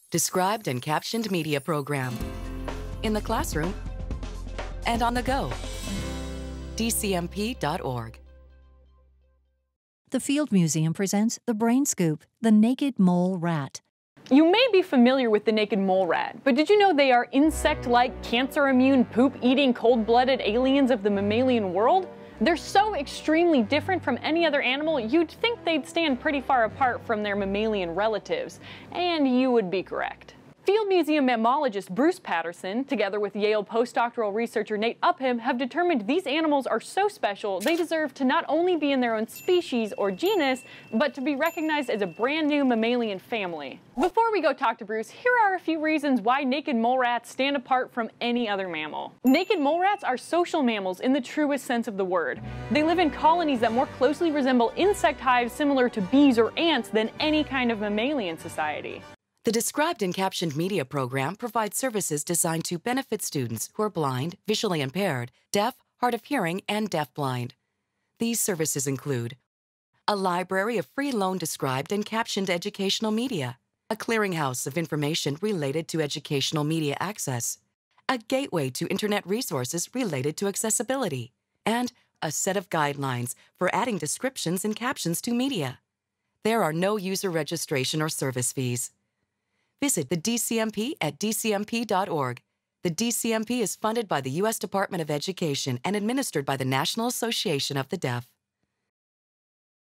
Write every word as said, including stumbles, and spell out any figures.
Described and captioned media program. In the classroom and on the go. D C M P dot org. The Field Museum presents The Brain Scoop, the naked mole rat. You may be familiar with the naked mole rat, but did you know they are insect-like, cancer-immune, poop-eating, cold-blooded aliens of the mammalian world? They're so extremely different from any other animal, you'd think they'd stand pretty far apart from their mammalian relatives. And you would be correct. Field Museum mammologist Bruce Patterson, together with Yale postdoctoral researcher Nate Upham, have determined these animals are so special they deserve to not only be in their own species or genus, but to be recognized as a brand new mammalian family. Before we go talk to Bruce, here are a few reasons why naked mole rats stand apart from any other mammal. Naked mole rats are social mammals in the truest sense of the word. They live in colonies that more closely resemble insect hives similar to bees or ants than any kind of mammalian society. The Described and Captioned Media program provides services designed to benefit students who are blind, visually impaired, deaf, hard of hearing, and deafblind. These services include a library of free loan described and captioned educational media, a clearinghouse of information related to educational media access, a gateway to internet resources related to accessibility, and a set of guidelines for adding descriptions and captions to media. There are no user registration or service fees. Visit the D C M P at D C M P dot org. The D C M P is funded by the U S Department of Education and administered by the National Association of the Deaf.